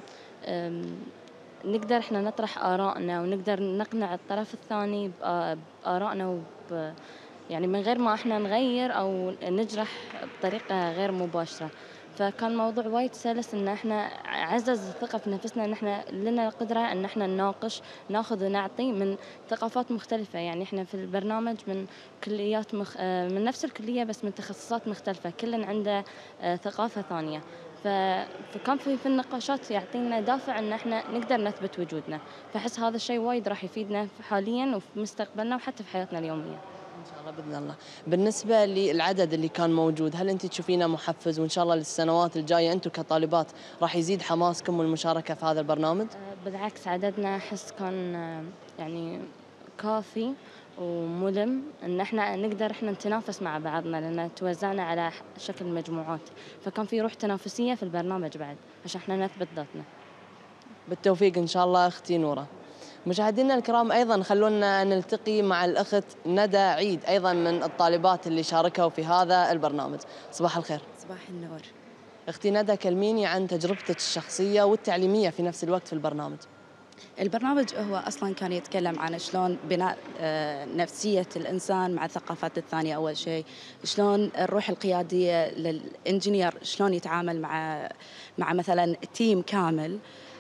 نقدر احنا نطرح آرائنا ونقدر نقنع الطرف الثاني بآرائنا يعني من غير ما احنا نغير او نجرح بطريقة غير مباشرة. فكان موضوع وايد سلس ان احنا عزز الثقة في نفسنا، ان احنا لنا القدرة ان احنا نناقش، ناخذ ونعطي من ثقافات مختلفة. يعني احنا في البرنامج من كليات من نفس الكلية بس من تخصصات مختلفة، كل عنده ثقافة ثانية. فكان في النقاشات يعطينا دافع ان احنا نقدر نثبت وجودنا. فحس هذا الشيء وايد راح يفيدنا حاليا وفي مستقبلنا وحتى في حياتنا اليومية إن شاء الله بإذن الله. بالنسبة للعدد اللي كان موجود، هل أنت تشوفينه محفز وإن شاء الله للسنوات الجاية أنتم كطالبات راح يزيد حماسكم والمشاركة في هذا البرنامج؟ بالعكس، عددنا أحس كان يعني كافي وملم ان احنا نقدر احنا نتنافس مع بعضنا، لان توزعنا على شكل مجموعات، فكان في روح تنافسية في البرنامج بعد عشان احنا نثبت ذاتنا. بالتوفيق إن شاء الله أختي نورة. مشاهدينا الكرام أيضا خلونا نلتقي مع الأخت ندى عيد أيضا من الطالبات اللي شاركوا في هذا البرنامج. صباح الخير. صباح النور. أختي ندى كلميني عن تجربتك الشخصية والتعليمية في نفس الوقت في البرنامج. البرنامج هو أصلاً كان يتكلم عن شلون بناء نفسية الإنسان مع الثقافات الثانية. أول شيء شلون الروح القيادية للإنجنير، شلون يتعامل مع مثلاً تيم كامل.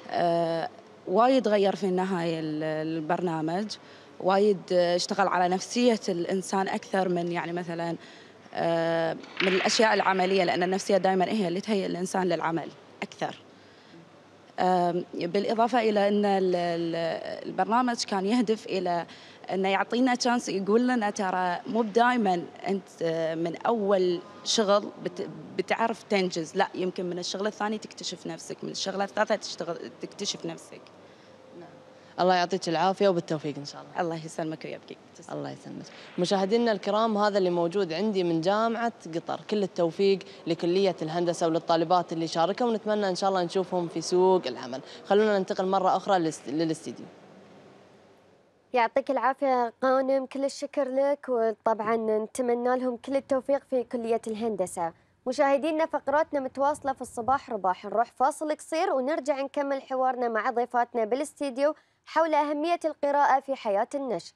وايد غير في النهاية البرنامج، وايد اشتغل على نفسية الإنسان أكثر من يعني مثلاً من الأشياء العملية، لأن النفسية دائماً هي اللي تهيئ الإنسان للعمل أكثر. بالإضافة إلى أن البرنامج كان يهدف إلى أنه يعطينا تشانس، يقول لنا ترى مو دائما أنت من أول شغل بتعرف تنجز، لا يمكن من الشغل الثاني تكتشف نفسك، من الشغلة الثالثة تكتشف نفسك. الله يعطيك العافية وبالتوفيق إن شاء الله. الله يسلمك ويبقيك. الله يسلمك. مشاهدينا الكرام، هذا اللي موجود عندي من جامعة قطر. كل التوفيق لكلية الهندسة وللطالبات اللي شاركوا، ونتمنى إن شاء الله نشوفهم في سوق العمل. خلونا ننتقل مرة أخرى للاستديو. يعطيك العافية غانم، كل الشكر لك، وطبعا نتمنى لهم كل التوفيق في كلية الهندسة. مشاهدينا فقراتنا متواصلة في الصباح رباح، نروح فاصل قصير ونرجع نكمل حوارنا مع ضيفاتنا بالاستديو حول أهمية القراءة في حياة النشء.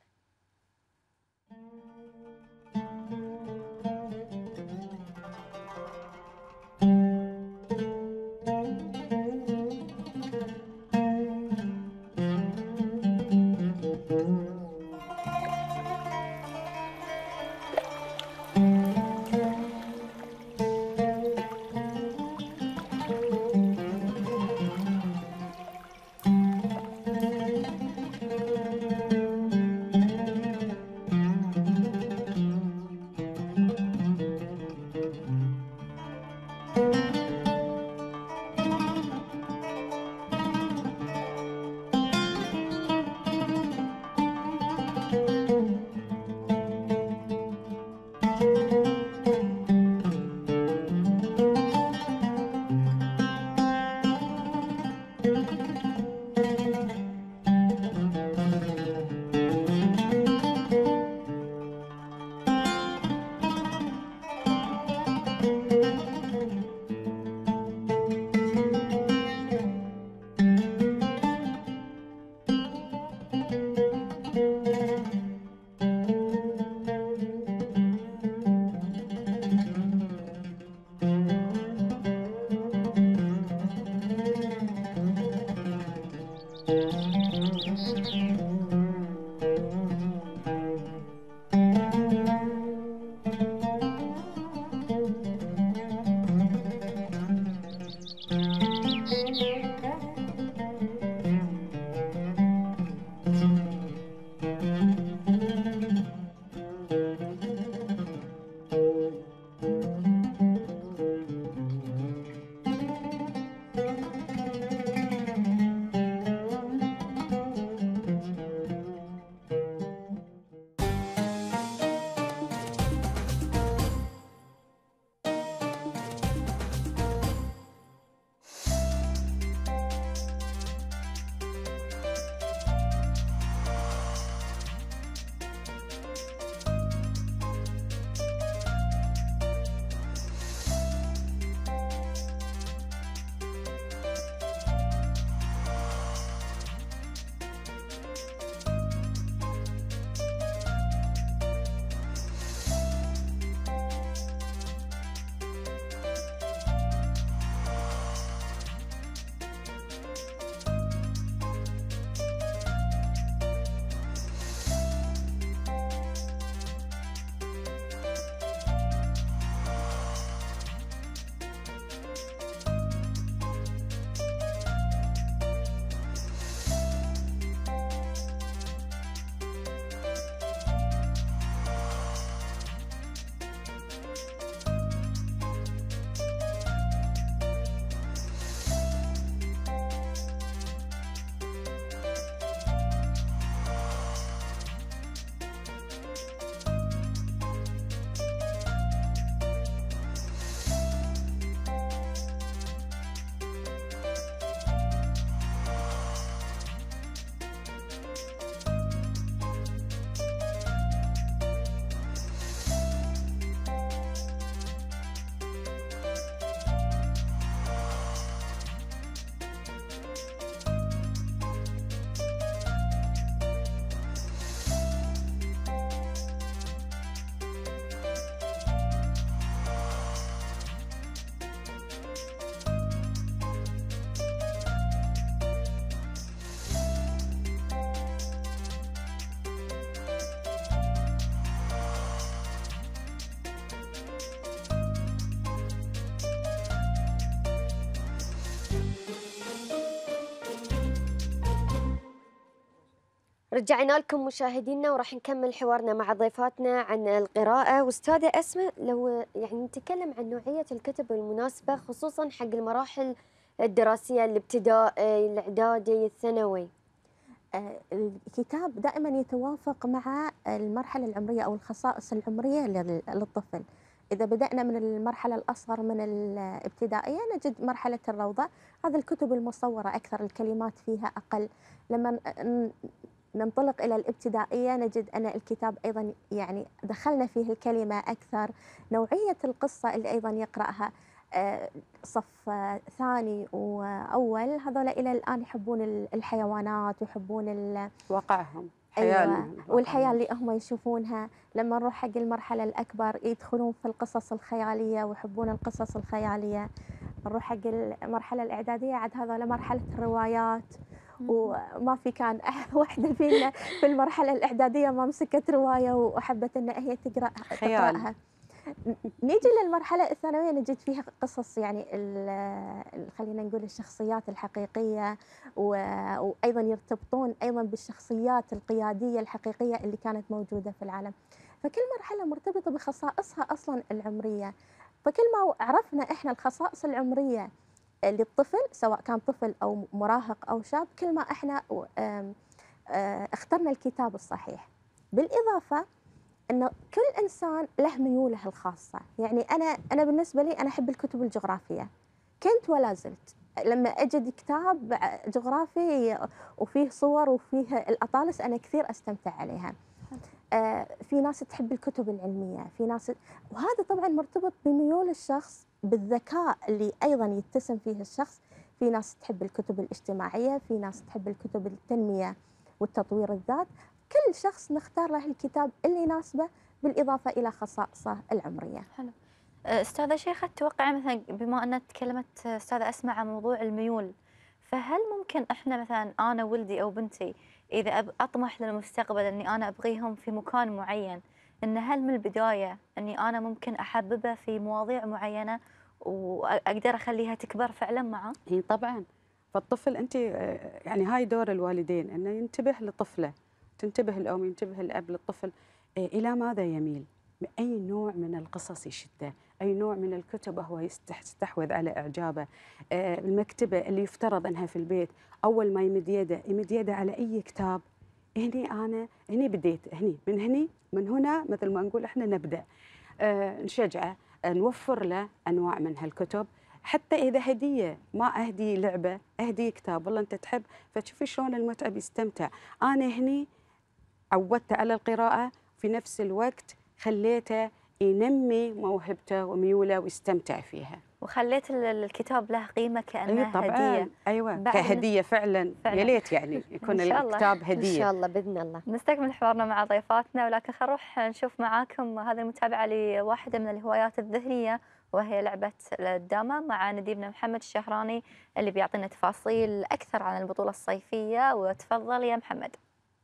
رجعنا لكم مشاهدينا وراح نكمل حوارنا مع ضيفاتنا عن القراءة. واستاذة أسماء، لو يعني نتكلم عن نوعية الكتب المناسبة خصوصا حق المراحل الدراسية، الابتدائي، الإعدادي، الثانوي. الكتاب دائما يتوافق مع المرحلة العمرية أو الخصائص العمرية للطفل. إذا بدأنا من المرحلة الأصغر من الابتدائية نجد مرحلة الروضة، هذا الكتب المصورة أكثر، الكلمات فيها أقل. لما ننطلق إلى الابتدائية نجد أن الكتاب أيضا يعني دخلنا فيه الكلمة أكثر، نوعية القصة اللي أيضا يقرأها صف ثاني وأول هذول إلى الآن يحبون الحيوانات ويحبون واقعهم. أيوة، والحياة اللي هم يشوفونها. لما نروح حق المرحلة الأكبر يدخلون في القصص الخيالية ويحبون القصص الخيالية. نروح حق المرحلة الإعدادية عاد هذول مرحلة الروايات، وما في كان واحدة فينا في المرحلة الإعدادية ما مسكت رواية وحبت أن هي تقرأها. نيجي للمرحلة الثانوية نجد فيها قصص يعني خلينا نقول الشخصيات الحقيقية، وأيضا يرتبطون أيضا بالشخصيات القيادية الحقيقية اللي كانت موجودة في العالم. فكل مرحلة مرتبطة بخصائصها أصلا العمرية. فكل ما عرفنا إحنا الخصائص العمرية للطفل سواء كان طفل أو مراهق أو شاب، كل ما إحنا اخترنا الكتاب الصحيح. بالإضافة أنه كل إنسان له ميوله الخاصة. يعني أنا بالنسبة لي أنا أحب الكتب الجغرافية، كنت ولا زلت. لما أجد كتاب جغرافي وفيه صور وفيه الأطالس أنا كثير أستمتع عليها. في ناس تحب الكتب العلمية، في ناس، وهذا طبعا مرتبط بميول الشخص، بالذكاء اللي أيضا يتسم فيه الشخص. في ناس تحب الكتب الاجتماعية، في ناس تحب الكتب التنمية والتطوير الذات. كل شخص نختار له الكتاب اللي يناسبه بالإضافة إلى خصائصه العمرية. حلو. أستاذة شيخة، أتوقع مثلا بما أن تكلمت أستاذة أسماء عن موضوع الميول، فهل ممكن إحنا مثلا أنا ولدي أو بنتي إذا أطمح للمستقبل أني أنا أبغيهم في مكان معين، أن هل من البداية أني أنا ممكن أحببه في مواضيع معينة وأقدر أخليها تكبر فعلا معه؟ هي طبعا. فالطفل أنت يعني هاي دور الوالدين أنه ينتبه لطفله، تنتبه الأم، ينتبه الأب للطفل إلى ماذا يميل، أي نوع من القصص يشده، أي نوع من الكتب هو يستحوذ على إعجابه. المكتبة اللي يفترض أنها في البيت أول ما يمد يده على أي كتاب، هني بديت، من هنا مثل ما نقول إحنا نبدأ. نشجعه، نوفر له أنواع من هالكتب. حتى إذا هدية، ما أهدي لعبة، أهدي كتاب والله أنت تحب، فتشوفي شلون المتعب يستمتع. أنا هني عودته على القراءة، في نفس الوقت خليته ينمي موهبته وميوله ويستمتع فيها. وخليت الكتاب له قيمة كأنه هدية. أيوة كهدية فعلا. يا ليت يعني يكون الكتاب هدية. إن شاء الله بإذن الله. نستكمل حوارنا مع ضيفاتنا، ولكن خلينا نروح نشوف معاكم هذه المتابعة لواحدة من الهوايات الذهنية وهي لعبة الدامة مع نديبنا محمد الشهراني اللي بيعطينا تفاصيل أكثر عن البطولة الصيفية. وتفضل يا محمد.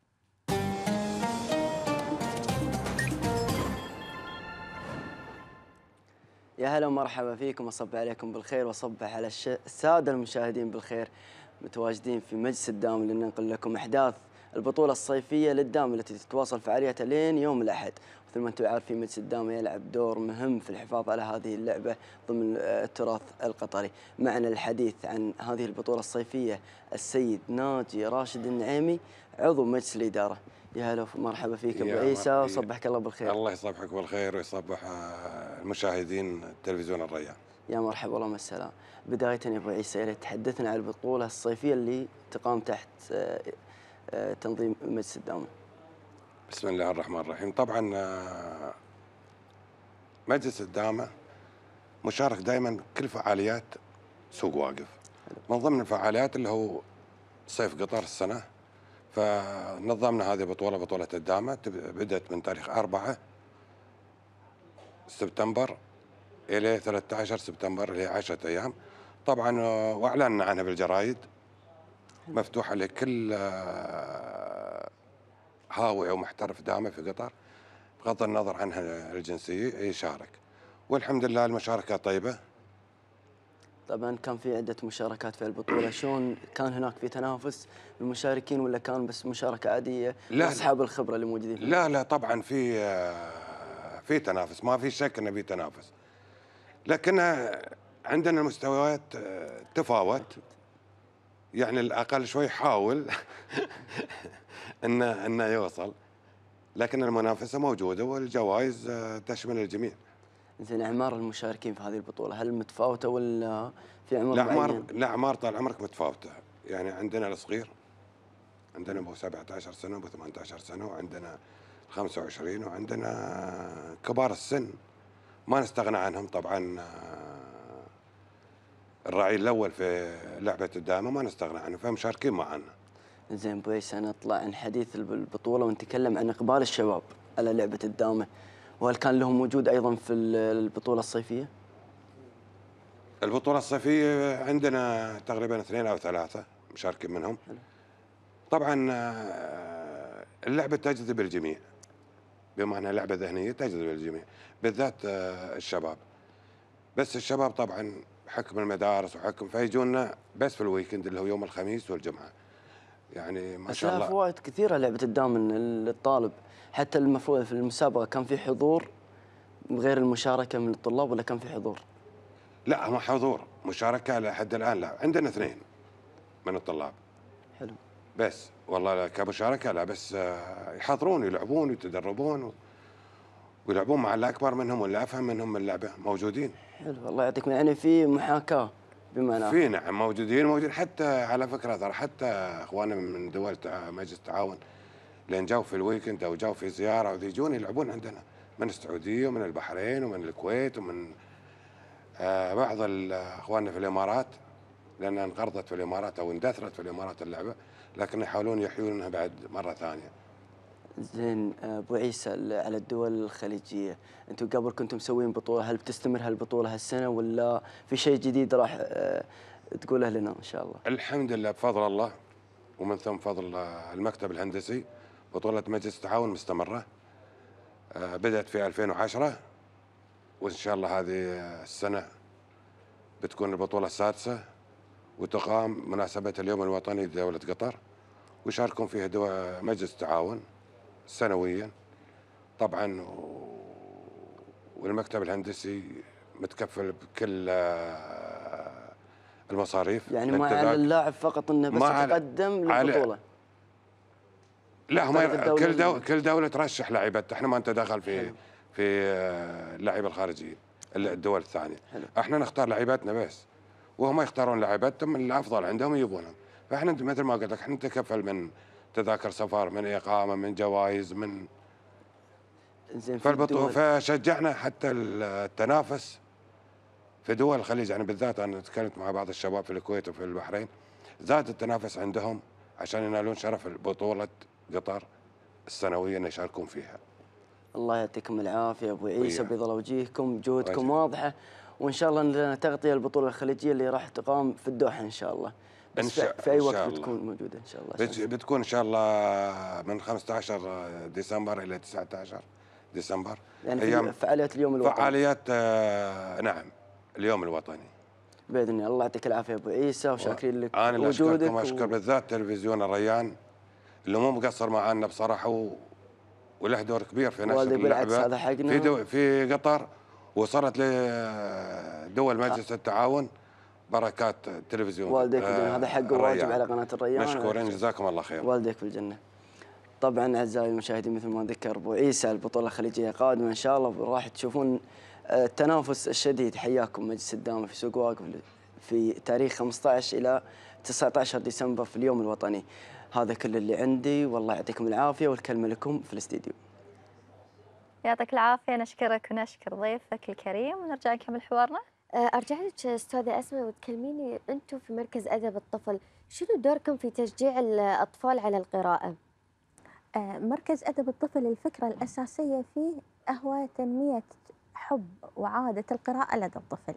يا هلا ومرحبا فيكم، أصب عليكم بالخير وأصبح على السادة المشاهدين بالخير. متواجدين في مجلس الدام لننقل لكم أحداث البطولة الصيفية للدام التي تتواصل فعاليتها لين يوم الأحد. مثل ما أنتم عارفين مجلس الدام يلعب دور مهم في الحفاظ على هذه اللعبة ضمن التراث القطري. معنا الحديث عن هذه البطولة الصيفية السيد ناجي راشد النعيمي عضو مجلس الإدارة. يا هلا ومرحبا فيك أبو عيسى، وصبحك الله بالخير. الله يصبحك بالخير ويصبح المشاهدين التلفزيون الريان. يا مرحبا والله السلام. بداية يا أبو عيسى، يا تحدثنا عن البطولة الصيفية اللي تقام تحت تنظيم مجلس الدامة. بسم الله الرحمن الرحيم. طبعا مجلس الدامة مشارك دائما كل فعاليات سوق واقف. من ضمن الفعاليات اللي هو صيف قطر السنة، فنظمنا هذه البطولة، بطولة الدامة، بدأت من تاريخ 4 سبتمبر إلى 13 سبتمبر، اللي هي 10 أيام. طبعا وأعلنا عنها بالجرايد، مفتوحة لكل هاوي أو محترف دامة في قطر بغض النظر عنها الجنسية يشارك. والحمد لله المشاركة طيبة. طبعا كان في عدة مشاركات في البطولة، شلون كان هناك في تنافس المشاركين ولا كان بس مشاركة عادية لأصحاب الخبرة اللي موجودين فيها؟ لا طبعا في تنافس، ما في شك انه في تنافس، لكن عندنا المستويات تفاوت، يعني الاقل شوي يحاول انه يوصل، لكن المنافسة موجودة والجوائز تشمل الجميع. زين، اعمار المشاركين في هذه البطولة هل متفاوتة ولا في عمر معين؟ الاعمار طال عمرك متفاوتة، يعني عندنا الصغير، عندنا ابو 17 سنة وابو 18 سنة، وعندنا 25، وعندنا كبار السن ما نستغنى عنهم طبعا. الراعي الاول في لعبة الدامة ما نستغنى عنه، فمشاركين معنا. زين بويس، نطلع عن حديث البطولة ونتكلم عن اقبال الشباب على لعبة الدامة، وهل كان لهم وجود ايضا في البطولة الصيفية؟ البطولة الصيفية عندنا تقريبا 2 أو 3 مشاركين منهم. طبعا اللعبة تجذب الجميع، بما انها لعبة ذهنية تجذب الجميع، بالذات الشباب. بس الشباب طبعا بحكم المدارس وحكم فيجونا بس في الويكند اللي هو يوم الخميس والجمعة، يعني ما شاء الله. بس لها فوائد كثيرة لعبة الدامة للطالب، حتى المفروض في المسابقة كان في حضور غير المشاركة من الطلاب ولا كان في حضور؟ لا، ما حضور، مشاركة لحد الآن لا، عندنا 2 من الطلاب. حلو. بس والله كمشاركة لا، بس يحضرون ويلعبون ويتدربون ويلعبون مع الأكبر منهم واللي أفهم منهم من اللعبة موجودين. حلو، الله يعطيكم، يعني في محاكاة بمعنى. في نعم موجودين حتى على فكرة ترى، حتى إخواننا من دول مجلس التعاون لأن جاوا في الويكند أو جاوا في زيارة ويجون يلعبون عندنا من السعودية ومن البحرين ومن الكويت ومن بعض اخواننا في الامارات، لانها انقرضت في الامارات او اندثرت في الامارات اللعبه، لكن يحاولون يحيونها بعد مره ثانيه. زين ابو عيسى، على الدول الخليجيه، انتم قبل كنتم مسوين بطوله، هل بتستمر هالبطوله هالسنه ولا في شيء جديد راح تقوله لنا ان شاء الله؟ الحمد لله بفضل الله ومن ثم فضل المكتب الهندسي، بطوله مجلس التعاون مستمره، بدات في 2010 وإن شاء الله هذه السنة بتكون البطولة السادسة، وتقام مناسبة اليوم الوطني لدولة قطر، ويشاركون فيها مجلس التعاون سنويا طبعا، والمكتب الهندسي متكفل بكل المصاريف. يعني ما على اللاعب فقط انه بس يتقدم للبطولة؟ لا، هم كل دولة ترشح لاعبتها، احنا ما نتدخل في اللعيبه الخارجيين الدول الثانيه. احنا نختار لعيبتنا بس، وهم يختارون لعيبتهم من الافضل عندهم يجيبونهم، فاحنا مثل ما قلت لك احنا نتكفل من تذاكر سفر، من اقامه، من جوائز، من فشجعنا حتى التنافس في دول الخليج، يعني بالذات انا تكلمت مع بعض الشباب في الكويت وفي البحرين، زاد التنافس عندهم عشان ينالون شرف بطوله قطر السنويه ان يشاركون فيها. الله يعطيكم العافيه ابو عيسى، بيض الله وجهكم، جهودكم واضحه، وان شاء الله لنا تغطيه البطوله الخليجيه اللي راح تقام في الدوحه ان شاء الله. بس في اي وقت بتكون موجوده ان شاء الله؟ بتكون ان شاء الله من 15 ديسمبر الى 19 ديسمبر، يعني في فعاليات اليوم الوطني. فعاليات نعم اليوم الوطني باذن الله. الله يعطيك العافيه ابو عيسى، وشاكرين لك انا وجودك. انا اشكر بالذات تلفزيون الريان اللي مو مقصر معنا بصراحه، وله دور كبير في نشر اللعبه في قطر، وصلت لدول مجلس التعاون بركات التلفزيون. والديك بالجنة، هذا حق واجب على قناه الريان. مشكورين، جزاكم الله خير. والديك بالجنه. طبعا اعزائي المشاهدين، مثل ما ذكر ابو عيسى، البطوله الخليجيه قادمه ان شاء الله، وراح تشوفون التنافس الشديد. حياكم مجلس الدامه في سوق واقف في تاريخ 15 الى 19 ديسمبر في اليوم الوطني. هذا كل اللي عندي، والله يعطيكم العافيه، والكلمه لكم في الاستديو. يعطيك العافيه، نشكرك ونشكر ضيفك الكريم، ونرجع نكمل حوارنا. ارجع لك استاذه اسماء وتكلميني انتم في مركز ادب الطفل، شنو دوركم في تشجيع الاطفال على القراءه؟ مركز ادب الطفل الفكره الاساسيه فيه هو تنميه حب وعاده القراءه لدى الطفل.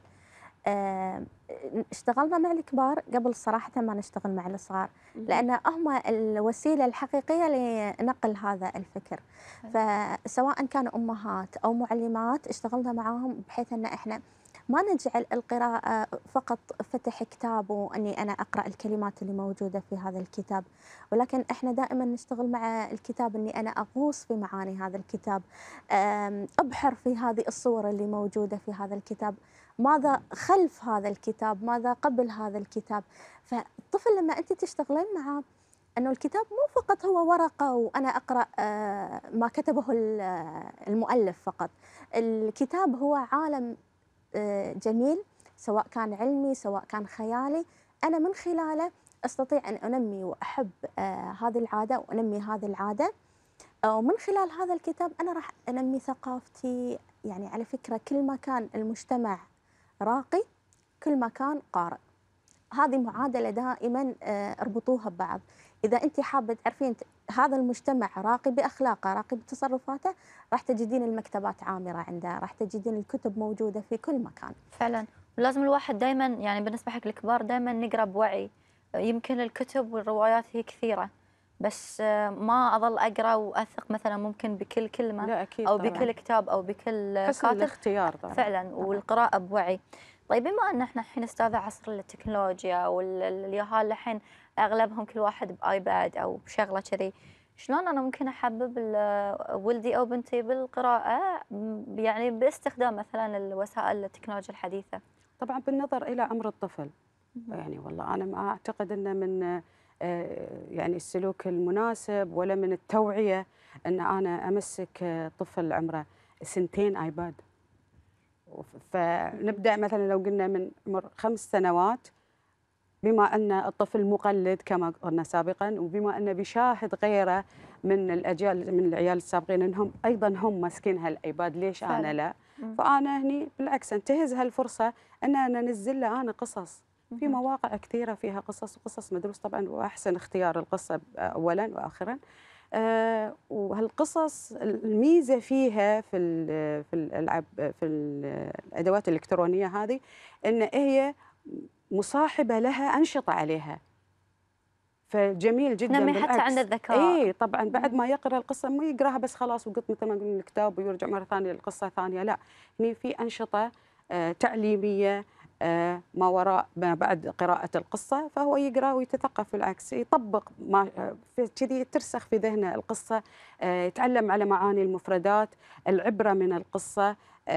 اشتغلنا مع الكبار قبل صراحة ما نشتغل مع الصغار، لأن هم الوسيلة الحقيقية لنقل هذا الفكر. فسواء كانوا أمهات أو معلمات اشتغلنا معاهم بحيث أن احنا ما نجعل القراءة فقط فتح كتاب وأني أنا أقرأ الكلمات اللي موجودة في هذا الكتاب، ولكن إحنا دائما نشتغل مع الكتاب أني أنا أغوص في معاني هذا الكتاب، أبحر في هذه الصور اللي موجودة في هذا الكتاب، ماذا خلف هذا الكتاب، ماذا قبل هذا الكتاب. فالطفل لما أنت تشتغلين معه أنه الكتاب مو فقط هو ورقة وأنا أقرأ ما كتبه المؤلف فقط، الكتاب هو عالم جميل، سواء كان علمي سواء كان خيالي، أنا من خلاله أستطيع أن أنمي وأحب هذه العادة وأنمي هذه العادة، ومن خلال هذا الكتاب أنا راح أنمي ثقافتي. يعني على فكرة كل ما كان المجتمع راقي كل ما كان قارئ، هذه معادلة دائما اربطوها ببعض. إذا أنت حابة تعرفين هذا المجتمع راقي بأخلاقه راقي بتصرفاته، راح تجدين المكتبات عامرة عنده، راح تجدين الكتب موجودة في كل مكان. فعلا ولازم الواحد دائما يعني بالنسبة حق الكبار دائما نقرأ بوعي. يمكن الكتب والروايات هي كثيرة بس ما أظل أقرأ وأثق مثلا ممكن بكل كلمة لا أكيد أو طبعاً. بكل كتاب أو بكل حسن كاتب الاختيار طبعا. فعلا والقراءة بوعي. طيب بما أن احنا الحين أستاذة عصر التكنولوجيا واليهال الحين أغلبهم كل واحد بآيباد أو بشغلة كذي، شلون أنا ممكن أحبب ولدي أو بنتي بالقراءة يعني باستخدام مثلا الوسائل التكنولوجيا الحديثة؟ طبعا بالنظر إلى عمر الطفل، يعني والله أنا ما أعتقد أن من يعني السلوك المناسب ولا من التوعية أن أنا أمسك طفل عمره 2 آيباد. فنبدأ مثلا لو قلنا من عمر 5 سنوات، بما أن الطفل مقلد كما قلنا سابقا، وبما أنه بيشاهد غيره من الأجيال من العيال السابقين أنهم أيضا هم ماسكين هالآيباد، ليش فعلا. أنا لا؟ فأنا هني بالعكس أنتهز هالفرصة أن أنا أنزل له أنا قصص في مواقع كثيرة فيها قصص وقصص مدروس طبعا، وأحسن اختيار القصة أولا وآخرا. وهالقصص الميزة فيها في الألعاب في الأدوات الإلكترونية هذه أن هي مصاحبة لها أنشطة عليها، فجميل جدا نمي بالعكس. حتى عند الذكاء. اي طبعا بعد ما يقرا القصه ما يقراها بس خلاص وقط مثل ما قلنا الكتاب ويرجع مره ثانيه للقصه ثانيه، لا هني في انشطه تعليميه ما وراء ما بعد قراءه القصه، فهو يقرا ويتثقف بالعكس، يطبق ما كذي ترسخ في ذهنه القصه، يتعلم على معاني المفردات، العبره من القصه،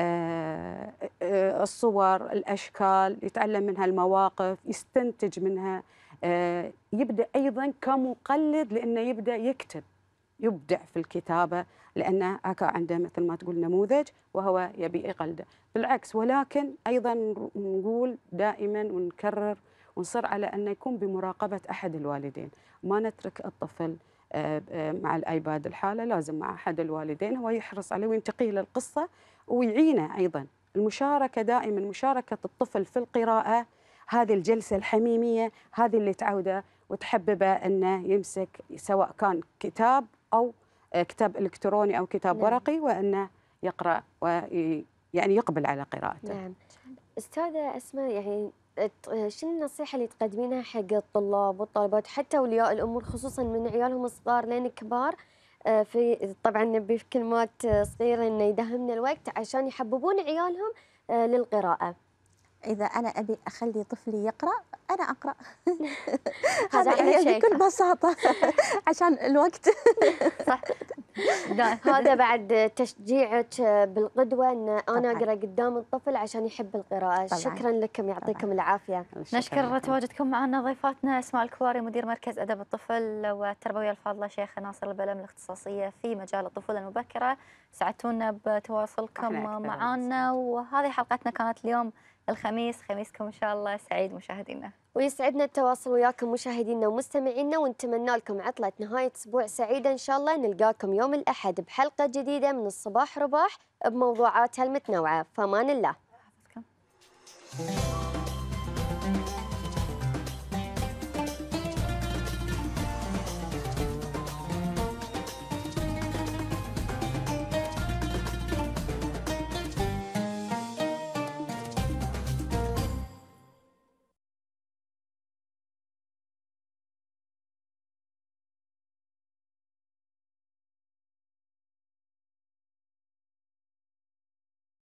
الصور، الاشكال، يتعلم منها المواقف، يستنتج منها، يبدأ أيضا كمقلد لأنه يبدأ يكتب، يبدع في الكتابة لأنه عنده مثل ما تقول نموذج وهو يبي يقلده بالعكس. ولكن أيضا نقول دائما ونكرر ونصر على أنه يكون بمراقبة أحد الوالدين، ما نترك الطفل مع الآيباد الحالة، لازم مع أحد الوالدين هو يحرص عليه وينتقي له القصة ويعينه. أيضا المشاركة دائما، مشاركة الطفل في القراءة، هذه الجلسة الحميمية هذه اللي تعوده وتحببه أنه يمسك سواء كان كتاب أو كتاب إلكتروني أو كتاب ورقي، وأنه يقرأ ويعني يقبل على قراءته. نعم. أستاذة أسماء، يعني شنو النصيحة اللي تقدمينها حق الطلاب والطالبات حتى أولياء الأمور، خصوصا من عيالهم صغار لين كبار، في طبعا نبي في كلمات صغيرة إنه يدهمنا الوقت عشان يحببون عيالهم للقراءة؟ إذا أنا أبي أخلي طفلي يقرأ أنا أقرأ. هذا هي بكل بساطة عشان الوقت. صح. هذا بعد تشجيعك بالقدوة أن أنا أقرأ قدام الطفل عشان يحب القراءة. طبعاً. شكرا لكم، يعطيكم العافية. نشكر تواجدكم معنا ضيفاتنا أسماء الكواري مدير مركز أدب الطفل والتربوية الفاضلة شيخ ناصر البلم الاختصاصية في مجال الطفولة المبكرة، سعدتونا بتواصلكم معنا. وهذه حلقتنا كانت اليوم الخميس، خميسكم إن شاء الله سعيد مشاهدينا، ويسعدنا التواصل وياكم مشاهدينا ومستمعينا، ونتمنى لكم عطلة نهاية أسبوع سعيدة إن شاء الله. نلقاكم يوم الأحد بحلقة جديدة من الصباح رباح بموضوعاتها المتنوعة. فأمان الله.